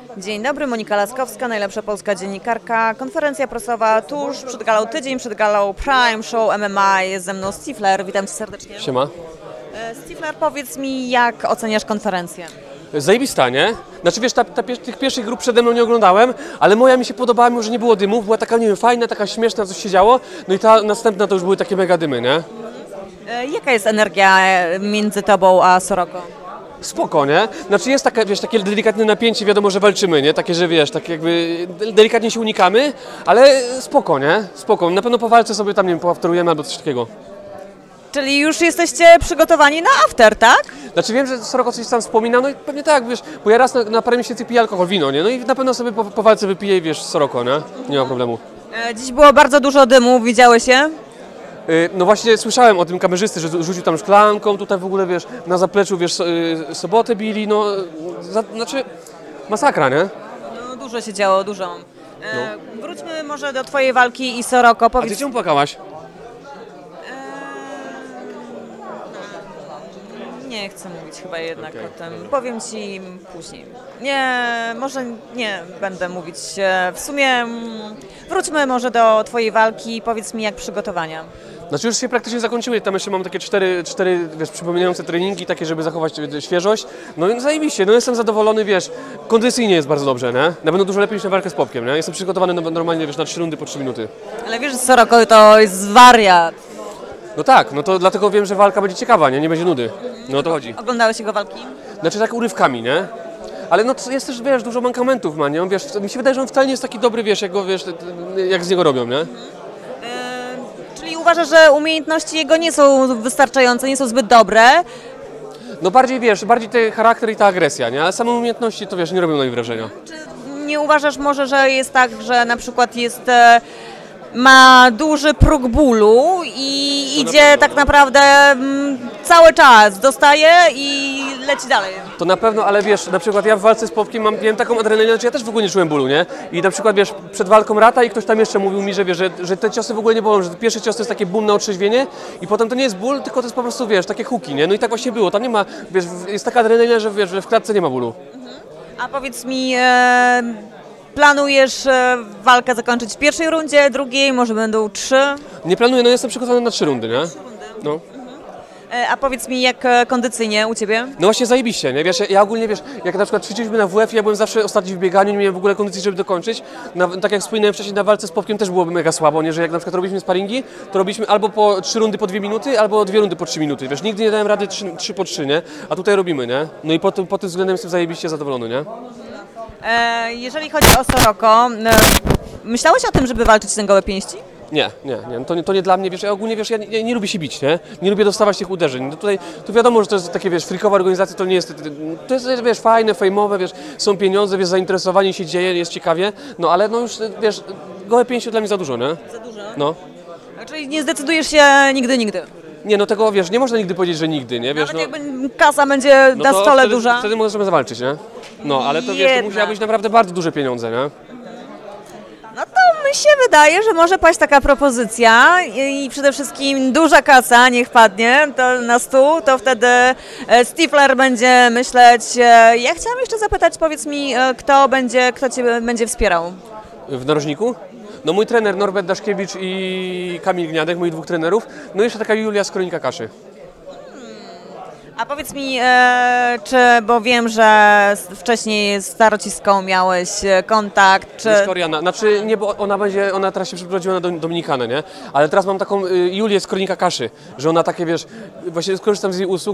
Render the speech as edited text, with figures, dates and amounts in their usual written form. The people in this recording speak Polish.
Dzień dobry, Monika Laskowska, najlepsza polska dziennikarka. Konferencja prasowa tuż przed galą, tydzień przed galą Prime Show MMA. Jest ze mną Stifler, witam Cię serdecznie. Siema. Stifler, powiedz mi, jak oceniasz konferencję? Zajebista, nie? Znaczy wiesz, tych pierwszych grup przede mną nie oglądałem, ale moja mi się podobała, mimo że nie było dymów, była taka, nie wiem, fajna, taka śmieszna, coś się działo, no i ta następna to już były takie mega dymy, nie? Jaka jest energia między Tobą a Soroko? Spoko, nie? Znaczy jest taka, wiesz, takie delikatne napięcie, wiadomo, że walczymy, nie? Takie, że wiesz, tak jakby delikatnie się unikamy, ale spoko, nie? Spoko. Na pewno po walce sobie tam, nie wiem, poafterujemy albo coś takiego. Czyli już jesteście przygotowani na after, tak? Znaczy wiem, że Soroko coś tam wspomina, no i pewnie tak, wiesz, bo ja raz na parę miesięcy piję alkohol, wino, nie? No i na pewno sobie po walce wypiję, wiesz, Soroko, nie? Nie ma problemu. Dziś było bardzo dużo dymu, widziałeś się? No właśnie słyszałem o tym kamerzysty, że rzucił tam szklanką, tutaj w ogóle, wiesz, na zapleczu, wiesz, sobotę bili, no, znaczy masakra, nie? No, dużo się działo, dużo. Wróćmy może do Twojej walki i Soroko. A ty Powiedz... czemu płakałaś? Nie chcę mówić chyba jednak o tym. Powiem Ci później. Nie, może nie będę mówić. W sumie wróćmy może do Twojej walki. Powiedz mi, jak przygotowania. Znaczy już się praktycznie zakończyły, tam jeszcze mam takie cztery wiesz, przypominające treningi, takie, żeby zachować świeżość. No i zajebiście, no jestem zadowolony, wiesz, kondycyjnie jest bardzo dobrze, nie? Na pewno dużo lepiej niż na walkę z Popkiem, nie? Jestem przygotowany normalnie, wiesz, na 3 rundy po 3 minuty. Ale wiesz, że Soroko to jest wariat. No tak, no to dlatego wiem, że walka będzie ciekawa, nie? Nie będzie nudy. No o to chodzi. Oglądałeś jego walki? Znaczy tak urywkami, nie? Ale no jest też, wiesz, dużo mankamentów ma, nie? On, wiesz, mi się wydaje, że on wcale nie jest taki dobry, wiesz, jak z niego robią, nie? Czyli uważasz, że umiejętności jego nie są wystarczające, nie są zbyt dobre? No bardziej, wiesz, bardziej ten charakter i ta agresja, nie? Ale same umiejętności to, wiesz, nie robią na nim wrażenia. Czy nie uważasz może, że jest tak, że na przykład ma duży próg bólu i idzie tak naprawdę cały czas, dostaje i leci dalej? To na pewno, ale wiesz, na przykład ja w walce z Popkiem miałem taką adrenalinę, że ja też w ogóle nie czułem bólu, nie? I na przykład, wiesz, przed walką Rata i ktoś tam jeszcze mówił mi, że te ciosy w ogóle nie bolą, że pierwszy cios to jest takie boom na otrzeźwienie i potem to nie jest ból, tylko to jest po prostu, wiesz, takie huki, nie? No i tak właśnie było, tam nie ma, wiesz, jest taka adrenalina, że wiesz, że w klatce nie ma bólu. A powiedz mi, planujesz walkę zakończyć w pierwszej rundzie, drugiej, może będą 3? Nie planuję, no jestem przygotowany na 3 rundy, nie? No. A powiedz mi, jak kondycyjnie u Ciebie? No właśnie zajebiście, nie? Wiesz, ja ogólnie, wiesz, jak na przykład ćwiczyliśmy na WF, ja byłem zawsze ostatni w bieganiu, nie miałem w ogóle kondycji, żeby dokończyć. Tak jak wspominałem wcześniej, na walce z Popkiem też byłoby mega słabo, nie? Że jak na przykład robiliśmy sparingi, to robiliśmy albo po 3 rundy po 2 minuty, albo 2 rundy po 3 minuty, wiesz, nigdy nie dałem rady 3 po 3, nie? A tutaj robimy, nie? No i pod tym względem jestem zajebiście zadowolony, nie? Jeżeli chodzi o Soroko, myślałeś o tym, żeby walczyć na gołe pięści? Nie, to nie dla mnie, wiesz, ja ogólnie, wiesz, ja nie lubię się bić, nie? Nie lubię dostawać tych uderzeń. No tutaj, tu wiadomo, że to jest takie, wiesz, freakowa organizacja, to nie jest, to jest, wiesz, fajne, fejmowe, wiesz, są pieniądze, wiesz, zainteresowanie się dzieje, jest ciekawie, no ale no już, wiesz, gołe pięści dla mnie za dużo, nie? Za dużo? No. Czyli nie zdecydujesz się nigdy? Nie, no tego, wiesz, nie można nigdy powiedzieć, że nigdy, nie? Wiesz, Nawet no, jakby kasa będzie no na to stole wtedy, duża? Wtedy możemy zawalczyć, nie? No, ale to, wiesz, to musiały być naprawdę bardzo duże pieniądze, nie? No to mi się wydaje, że może paść taka propozycja i przede wszystkim duża kasa niech padnie to na stół, to wtedy Stifler będzie myśleć. Ja chciałam jeszcze zapytać, powiedz mi, kto Cię będzie wspierał? W narożniku? No mój trener Norbert Daszkiewicz i Kamil Gniadek, moich 2 trenerów, no i jeszcze taka Julia z Kronika Kaszy. A powiedz mi, bo wiem, że wcześniej z Starociską miałeś kontakt, czy... Koriana, znaczy nie, bo ona teraz się przeprowadziła na Dominikanę, nie? Ale teraz mam taką Julię z Kronika Kaszy, że ona takie, wiesz, właśnie skorzystam z jej usług.